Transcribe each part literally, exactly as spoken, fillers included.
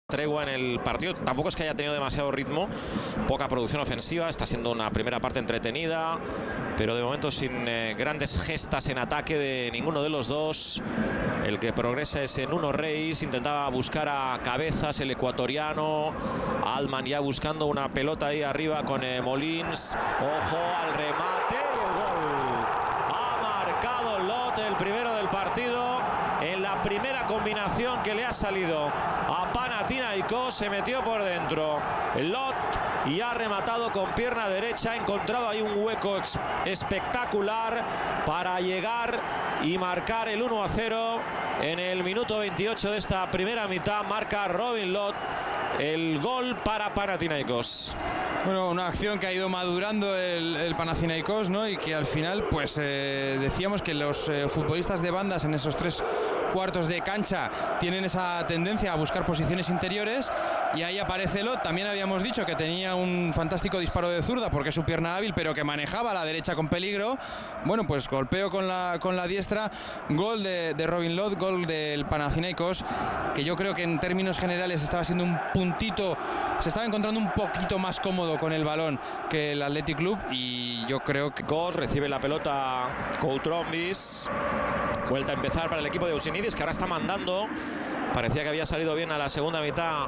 Tregua en el partido, tampoco es que haya tenido demasiado ritmo, poca producción ofensiva, está siendo una primera parte entretenida, pero de momento sin eh, grandes gestas en ataque de ninguno de los dos. El que progresa es en Nuno Reis, intentaba buscar a Cabezas, el ecuatoriano. Alman ya buscando una pelota ahí arriba con eh, Molins. Ojo al remate, el gol. Ha marcado Lot, el primero del partido, en la primera combinación que le ha salido a Panathinaikos. Se metió por dentro Lot y ha rematado con pierna derecha. Ha encontrado ahí un hueco espectacular para llegar y marcar el uno a cero en el minuto veintiocho de esta primera mitad. Marca Robin Lot el gol para Panathinaikos. Bueno, una acción que ha ido madurando el, el Panathinaikos, ¿no? Y que al final, pues eh, decíamos que los eh, futbolistas de bandas en esos tres cuartos de cancha tienen esa tendencia a buscar posiciones interiores, y ahí aparece Lot. También habíamos dicho que tenía un fantástico disparo de zurda porque es su pierna hábil, pero que manejaba la derecha con peligro. Bueno, pues golpeo con la, con la diestra, gol de, de Robin Lot, gol del Panathinaikos, que yo creo que en términos generales estaba siendo un puntito, se estaba encontrando un poquito más cómodo con el balón que el Athletic Club, y yo creo que Cos recibe la pelota Koutrombis. Vuelta a empezar para el equipo de Eugenidis, que ahora está mandando. Parecía que había salido bien a la segunda mitad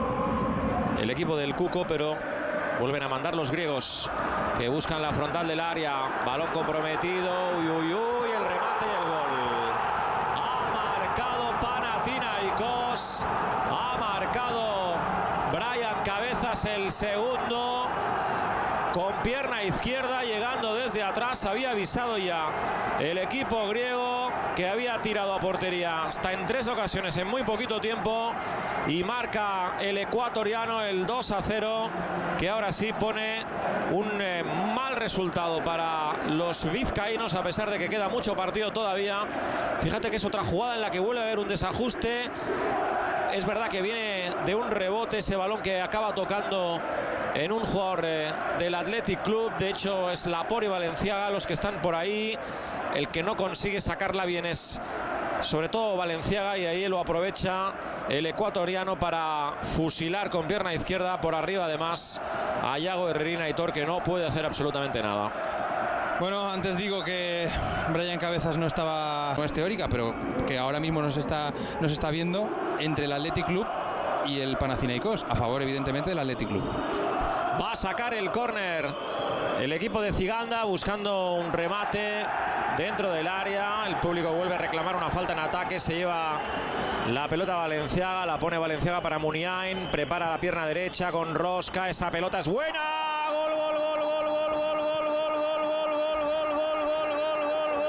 el equipo del Cuco, pero vuelven a mandar los griegos, que buscan la frontal del área. Balón comprometido, uy, uy, uy, el remate y el gol. Ha marcado Panathinaikos, ha marcado Brian Cabezas el segundo, con pierna izquierda, llegando desde atrás. Había avisado ya el equipo griego que había tirado a portería hasta en tres ocasiones en muy poquito tiempo, y marca el ecuatoriano el dos a cero, que ahora sí pone un eh, mal resultado para los vizcaínos, a pesar de que queda mucho partido todavía. Fíjate que es otra jugada en la que vuelve a haber un desajuste. Es verdad que viene de un rebote ese balón que acaba tocando en un jugador eh, del Athletic Club. De hecho, es Laporte y Valenciaga los que están por ahí. El que no consigue sacarla bien es sobre todo Valenciaga, y ahí lo aprovecha el ecuatoriano para fusilar con pierna izquierda por arriba, además, a Yago Herrerina Aitor, que no puede hacer absolutamente nada. Bueno, antes digo que Brian Cabezas no estaba, no es teórica, pero que ahora mismo nos está, nos está viendo entre el Athletic Club y el Panathinaikos, a favor evidentemente del Athletic Club. Va a sacar el córner el equipo de Ziganda, buscando un remate dentro del área. El público vuelve a reclamar una falta en ataque. Se lleva la pelota Valenciaga, la pone Valenciaga para Muniain, prepara la pierna derecha con Rosca. Esa pelota es buena. Gol, gol, gol, gol, gol, gol, gol, gol, gol, gol, gol, gol, gol, gol,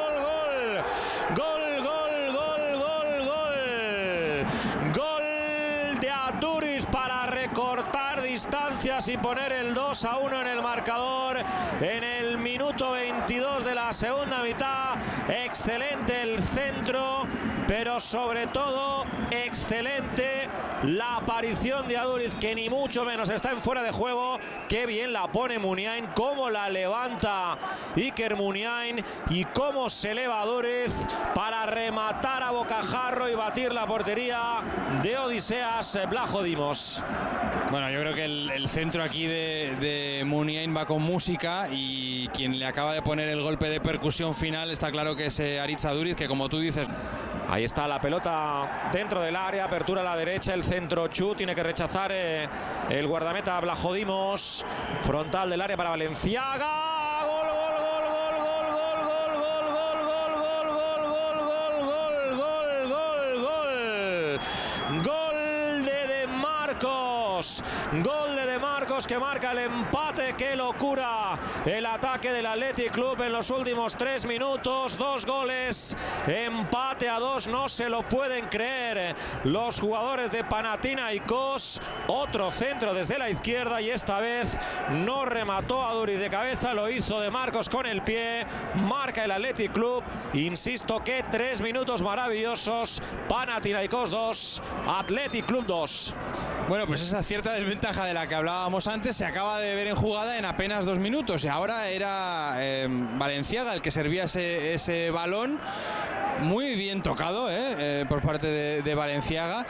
gol, gol, gol de Aduriz para recortar distancias y poner el dos a uno en el marcador en el minuto veintidós de la segunda mitad. Excelente el centro, pero sobre todo excelente la aparición de Aduriz, que ni mucho menos está en fuera de juego. Qué bien la pone Muniain, cómo la levanta Iker Muniain y cómo se eleva Aduriz para rematar a bocajarro y batir la portería de Odiseas Vlachodimos. Bueno, yo creo que el, el centro aquí de, de Muniain va con música, y quien le acaba de poner el golpe de percusión final está claro que es eh, Aritz Aduriz, que como tú dices... Ahí está la pelota dentro del área, apertura a la derecha, el centro Chu, tiene que rechazar eh, el guardameta Vlachodimos, frontal del área para Valenciaga. Gol, gol, gol, gol, gol, gol, gol, gol, gol, gol, gol, gol, gol, gol, gol, gol de De Marcos, gol de De Marcos, que marca el empate. Qué locura el ataque del Athletic Club en los últimos tres minutos, dos goles, empate a dos, no se lo pueden creer los jugadores de Panathinaikos. Otro centro desde la izquierda, y esta vez no remató Aduriz de cabeza, lo hizo De Marcos con el pie. Marca el Athletic Club. Insisto que tres minutos maravillosos. Panathinaikos dos, Athletic Club dos. Bueno, pues esa cierta desventaja de la que hablábamos antes se acaba de ver en jugada en apenas dos minutos, y ahora era eh, Valenciaga el que servía ese, ese balón. Muy bien tocado eh, eh, por parte de, de Valenciaga,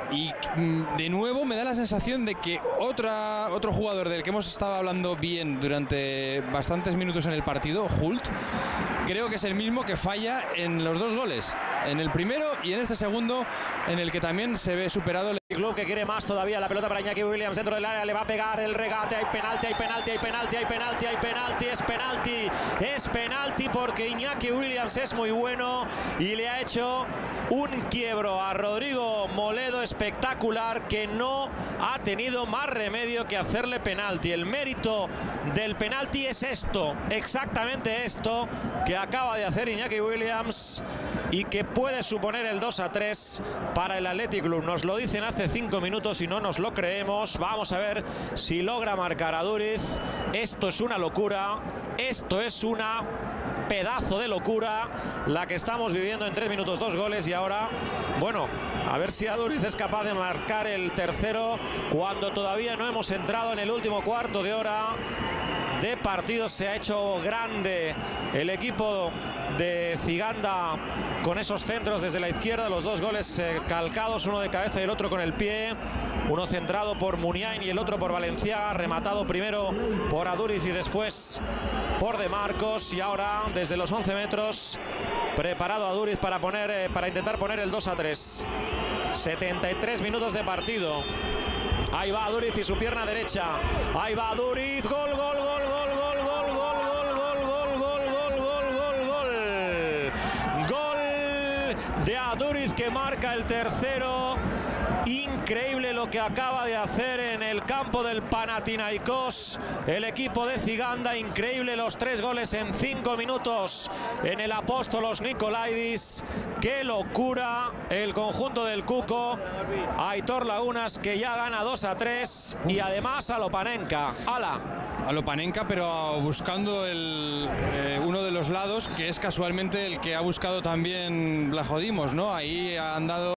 y mm, de nuevo me da la sensación de que otra, otro jugador del que hemos estado hablando bien durante bastantes minutos en el partido, Hult, creo que es el mismo que falla en los dos goles, en el primero y en este segundo, en el que también se ve superado el club, que quiere más todavía. La pelota para Iñaki Williams dentro del área, le va a pegar el regate, hay penalti, hay penalti, hay penalti, hay penalti, hay penalti, es penalti, es penalti porque Iñaki Williams es muy bueno y le ha hecho un quiebro a Rodrigo Moledo espectacular, que no ha tenido más remedio que hacerle penalti. El mérito del penalti es esto, exactamente esto que acaba de hacer Iñaki Williams y que puede suponer el dos a tres para el Athletic Club. Nos lo dicen hace cinco minutos y no nos lo creemos. Vamos a ver si logra marcar a Duriz. Esto es una locura, esto es una pedazo de locura la que estamos viviendo en tres minutos, dos goles. Y ahora, bueno, a ver si Aduriz es capaz de marcar el tercero cuando todavía no hemos entrado en el último cuarto de hora de partido. Se ha hecho grande el equipo de Ziganda con esos centros desde la izquierda, los dos goles eh, calcados, uno de cabeza y el otro con el pie, uno centrado por Muniain y el otro por Valenciaga, rematado primero por Aduriz y después por De Marcos. Y ahora desde los once metros preparado Aduriz para poner eh, para intentar poner el dos a tres. setenta y tres minutos de partido. Ahí va Aduriz y su pierna derecha, ahí va Aduriz, gol, gol, gol, gol, gol, gol, gol, gol, gol, gol, gol, gol, gol, gol, gol de Aduriz, que marca el tercero. Increíble lo que acaba de hacer en el campo del Panathinaikos el equipo de Ziganda. Increíble los tres goles en cinco minutos en el Apóstolos Nikolaidis. ¡Qué locura! El conjunto del Cuco. Aitor Lagunas, que ya gana dos a tres. Y además a Lopanenka. ¡Hala! A Lopanenka, pero buscando el, eh, uno de los lados, que es casualmente el que ha buscado también Blajodimos, ¿no? Ahí han dado